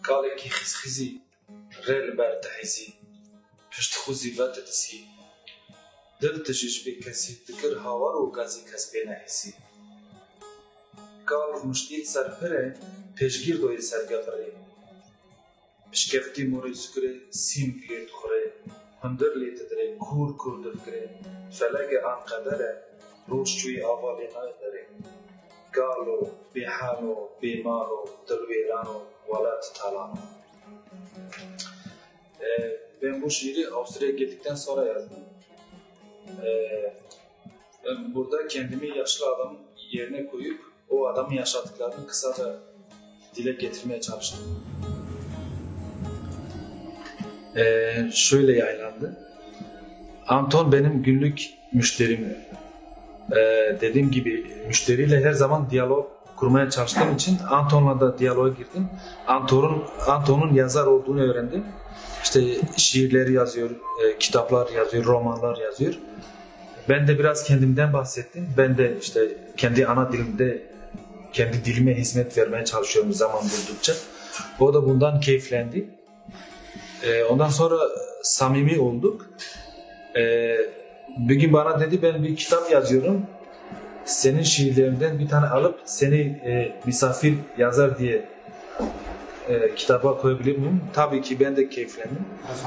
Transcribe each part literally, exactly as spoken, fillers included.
قالێکی خزخزی ڕێ لەبەر دەحیزی پشت خوزی ڤەتە دەسی دڵ تژیش بێ کەسی دکر هاوار و گازی کەس پێ نەحیسی گاڵ مشتیت سەرپرێ پێشگیر دۆیە سەرگەڕێ پشکەفتی موڕی سوکرێ سیم گلێ دخورێ هەندر لێ دەدرێ کوور کوور دەفکرێ فەلەگە ئانقەدەرە ڕۆژ چووی ئاڤالێ نایدەرێ گاڵ و bêhan û bêman û dilwêran û welat talan. Ee, ben bu şiiri Avusturya'ya geldikten sonra yazdım. Ee, ben burada kendimi yaşlı adamın yerine koyup o adamın yaşadıklarını kısaca dile getirmeye çalıştım. Ee, şöyle yayınlandı. Anton benim günlük müşterim. Ee, dediğim gibi müşteriyle her zaman diyalog kurmaya çalıştığım için Anton'la da diyaloğa girdim. Anton'un Anton'un yazar olduğunu öğrendim. İşte şiirleri yazıyor, e, kitaplar yazıyor, romanlar yazıyor. Ben de biraz kendimden bahsettim. Ben de işte kendi ana dilimde, kendi dilime hizmet vermeye çalışıyorum zaman buldukça. O da bundan keyiflendi. E, ondan sonra samimi olduk. E, bir gün bana dedi ben bir kitap yazıyorum. Senin şiirlerinden bir tane alıp seni e, misafir yazar diye e, kitaba koyabilir miyim? Tabii ki ben de keyiflendim.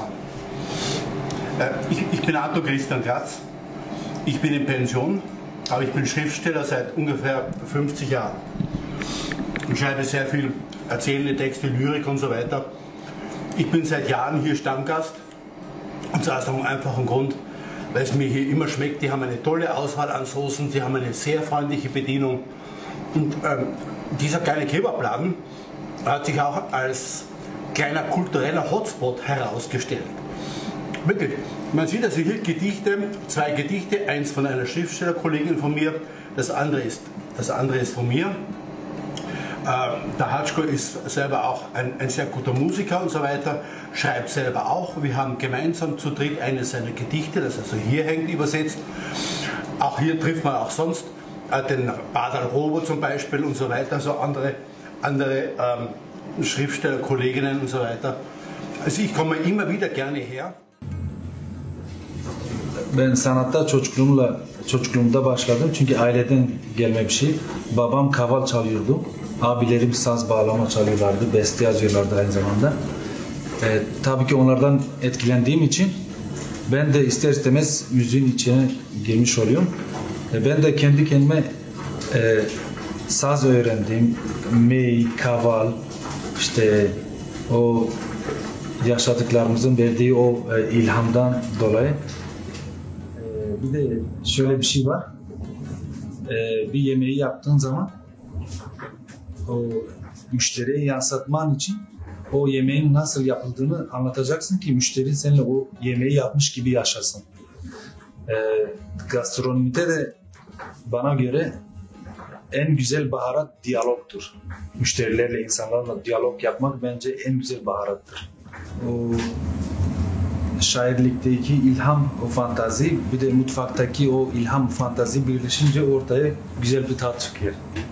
Ich, ich bin Anton Christian Glatz. Ich bin in Pension, aber ich bin Schriftsteller seit ungefähr fünfzig Jahren. Ich schreibe sehr viel erzählende Texte, Lyrik und so weiter. Ich bin seit Jahren hier Stammgast und zwar aus einem einfachen Grund, weil es mir hier immer schmeckt. Die haben eine tolle Auswahl an Soßen, sie haben eine sehr freundliche Bedienung. Und ähm, dieser kleine Kebabladen hat sich auch als kleiner kultureller Hotspot herausgestellt. Wirklich, man sieht also hier Gedichte, zwei Gedichte, eins von einer Schriftstellerkollegin von mir, das andere ist, das andere ist von mir. Äh, der Hatschko ist selber auch ein, ein sehr guter Musiker und so weiter, schreibt selber auch. Wir haben gemeinsam zu dritt eines seiner Gedichte, das also hier hängt, übersetzt. Auch hier trifft man auch sonst äh, den Badal Robo zum Beispiel und so weiter, also andere, andere ähm, Schriftstellerkolleginnen und so weiter. Also ich komme immer wieder gerne her. Ben sanatta çocukluğumla çocukluğumda başladım çünkü aileden gelme bir şey. Babam kaval çalıyordu. Abilerim saz bağlama çalıyorlardı, beste yazıyorlardı aynı zamanda. Ee, tabii ki onlardan etkilendiğim için ben de ister istemez müziğin içine girmiş oluyorum. Ee, ben de kendi kendime e, saz öğrendim. Mey, kaval, işte o yaşadıklarımızın verdiği o e, ilhamdan dolayı. Ee, bir de şöyle bir şey var. Ee, bir yemeği yaptığın zaman o müşteriye yansıtman için o yemeğin nasıl yapıldığını anlatacaksın ki müşteri seninle o yemeği yapmış gibi yaşasın. Ee, gastronomide de bana göre en güzel baharat diyalogtur. Müşterilerle, insanlarla diyalog yapmak bence en güzel baharattır. O şairlikteki ilham, o fantazi, bir de mutfaktaki o ilham, fantazi birleşince ortaya güzel bir tat çıkıyor.